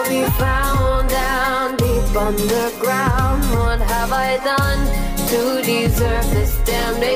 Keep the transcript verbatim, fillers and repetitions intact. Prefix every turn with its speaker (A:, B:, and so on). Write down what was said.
A: be found down deep underground. What have I done to deserve this damned